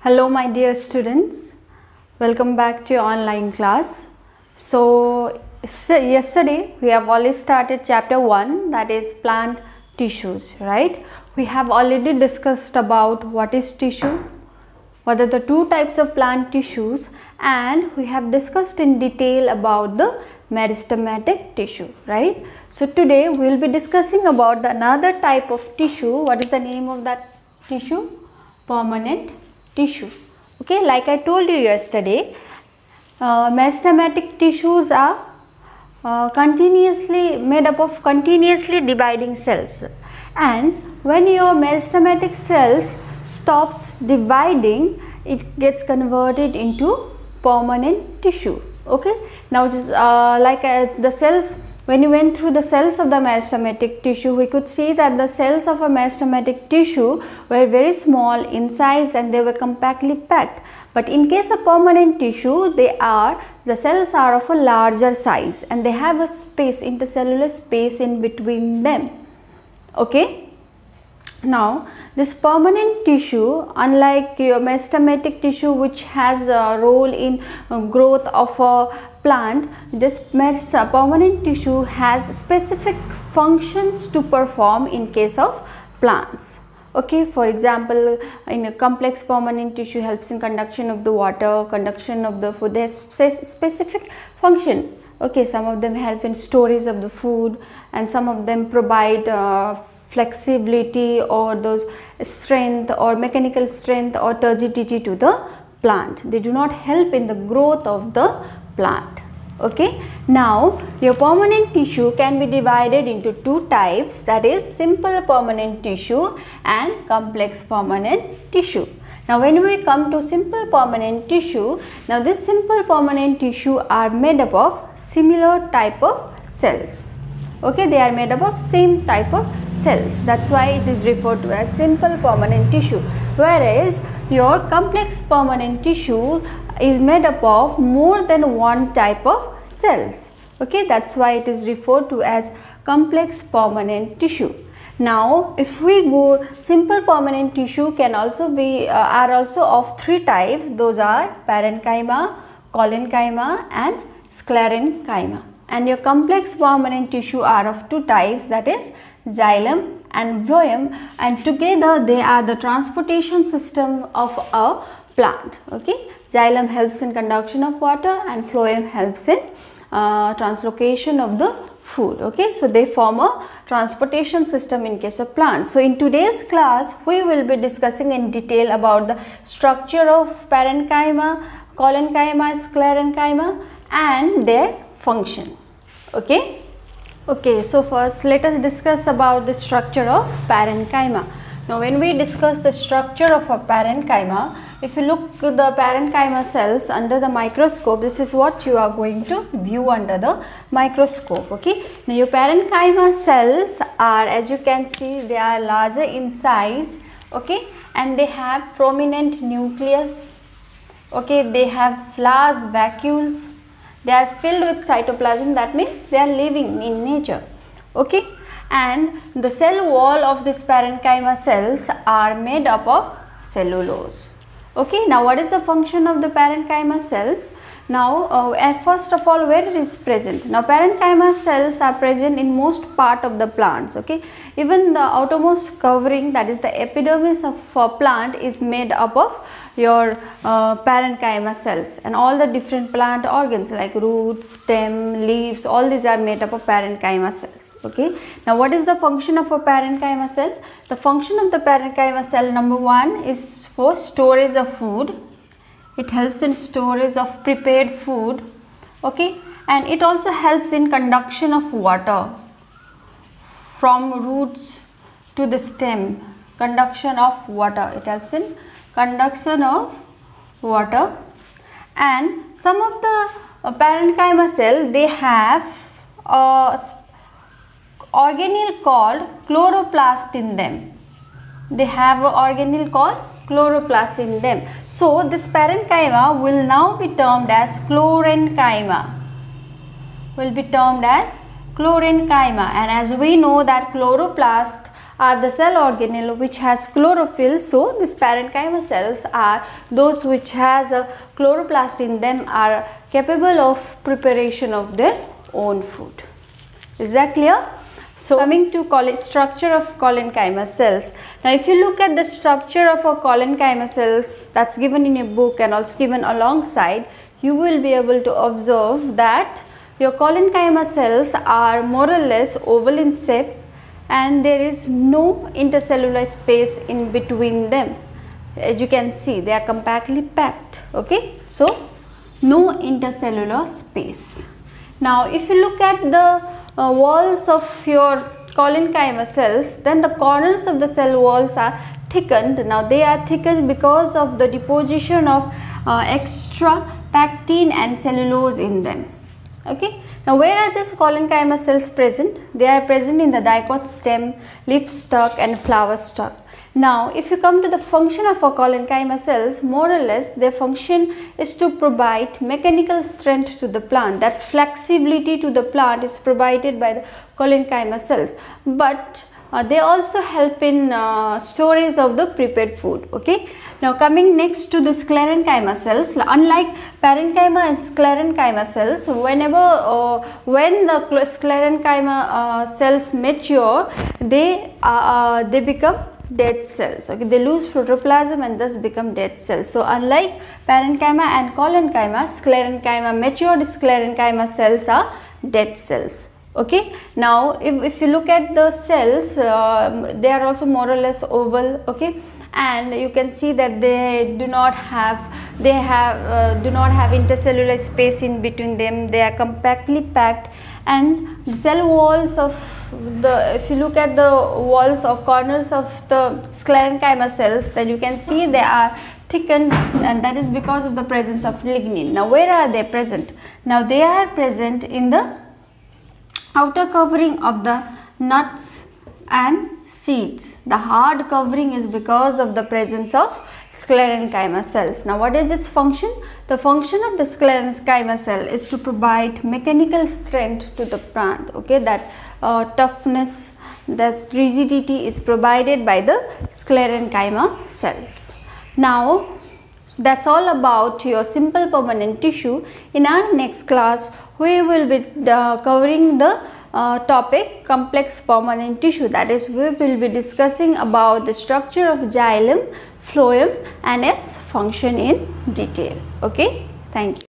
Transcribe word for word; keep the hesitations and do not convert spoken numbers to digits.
Hello my dear students, welcome back to your online class. So yesterday we have already started chapter one, that is plant tissues, right? We have already discussed about what is tissue, what are the two types of plant tissues, and we have discussed in detail about the meristematic tissue, right? So today we will be discussing about the another type of tissue. What is the name of that tissue? Permanent tissue. Okay, like I told you yesterday, uh, meristematic tissues are uh, continuously made up of continuously dividing cells, and when your meristematic cells stops dividing, it gets converted into permanent tissue. Okay, now uh, like uh, the cells, when you went through the cells of the meristematic tissue, we could see that the cells of a meristematic tissue were very small in size and they were compactly packed. But in case of permanent tissue, they are, the cells are of a larger size and they have a space, intercellular space in between them. Okay. Now, this permanent tissue, unlike your meristematic tissue which has a role in uh, growth of a plant, this permanent tissue has specific functions to perform in case of plants. Okay, for example, in a complex permanent tissue helps in conduction of the water, conduction of the food. They have specific function. Okay, some of them help in storage of the food, and some of them provide uh, flexibility or those strength or mechanical strength or turgidity to the plant. They do not help in the growth of the plant. Okay, now your permanent tissue can be divided into two types, that is simple permanent tissue and complex permanent tissue. Now when we come to simple permanent tissue, now this simple permanent tissue are made up of similar type of cells. Okay, they are made up of same type of cells, that's why it is referred to as simple permanent tissue, whereas your complex permanent tissue is made up of more than one type of cells. Okay, that's why it is referred to as complex permanent tissue. Now if we go, simple permanent tissue can also be uh, are also of three types. Those are parenchyma, collenchyma and sclerenchyma. And your complex permanent tissue are of two types, that is xylem and phloem, and together they are the transportation system of a plant. Okay, xylem helps in conduction of water and phloem helps in uh, translocation of the food. Okay, so they form a transportation system in case of plants. So in today's class we will be discussing in detail about the structure of parenchyma, collenchyma, sclerenchyma and their function. Okay. Okay, so first let us discuss about the structure of parenchyma. Now when we discuss the structure of a parenchyma, if you look at the parenchyma cells under the microscope, this is what you are going to view under the microscope. Okay, now your parenchyma cells are, as you can see, they are larger in size. Okay, and they have prominent nucleus. Okay, they have large vacuoles. They are filled with cytoplasm, that means they are living in nature. Okay, and the cell wall of this parenchyma cells are made up of cellulose. Okay, now what is the function of the parenchyma cells? Now uh, first of all, where it is present? Now parenchyma cells are present in most part of the plants. Okay, even the outermost covering, that is the epidermis of a plant, is made up of your uh, parenchyma cells, and all the different plant organs like roots, stem, leaves, all these are made up of parenchyma cells. Okay, now what is the function of a parenchyma cell? The function of the parenchyma cell, number one, is for storage of food. It helps in storage of prepared food. Okay, and it also helps in conduction of water from roots to the stem. Conduction of water, it helps in conduction of water. And some of the uh, parenchyma cell, they have a organelle called chloroplast in them. They have an organelle called chloroplast in them. So this parenchyma will now be termed as chlorenchyma. Will be termed as chlorenchyma. And as we know that chloroplast are the cell organelle which has chlorophyll. So these parenchyma cells are those which has a chloroplast in them, are capable of preparation of their own food. Is that clear? So coming to structure of collenchyma cells. Now if you look at the structure of a collenchyma cells that's given in a book and also given alongside, you will be able to observe that your collenchyma cells are more or less oval in shape and there is no intercellular space in between them. As you can see, they are compactly packed. Okay, so no intercellular space. Now if you look at the uh, walls of your collenchyma cells, then the corners of the cell walls are thickened. Now they are thickened because of the deposition of uh, extra pectin and cellulose in them. Okay. Now where are these collenchyma cells present? They are present in the dicot stem, leaf stalk and flower stalk. Now if you come to the function of a collenchyma cells, more or less their function is to provide mechanical strength to the plant. That flexibility to the plant is provided by the collenchyma cells, but uh, they also help in uh, storage of the prepared food. Okay. Now coming next to the sclerenchyma cells, unlike parenchyma and sclerenchyma cells, whenever uh, when the sclerenchyma uh, cells mature, they uh, uh, they become dead cells. Okay, they lose protoplasm and thus become dead cells. So unlike parenchyma and collenchyma, sclerenchyma, matured sclerenchyma cells are dead cells. Okay, now if, if you look at the cells, uh, they are also more or less oval. Okay, and you can see that they do not have they have uh, do not have intercellular space in between them. They are compactly packed, and the cell walls of the, if you look at the walls or corners of the sclerenchyma cells, then you can see they are thickened, and that is because of the presence of lignin. Now where are they present? Now they are present in the outer covering of the nuts and seeds. The hard covering is because of the presence of sclerenchyma cells. Now what is its function? The function of the sclerenchyma cell is to provide mechanical strength to the plant. Okay, that uh, toughness, that rigidity is provided by the sclerenchyma cells. Now that's all about your simple permanent tissue. In our next class, we will be uh, covering the uh, topic complex permanent tissue. That is, we will be discussing about the structure of xylem, phloem and its function in detail. Okay, thank you.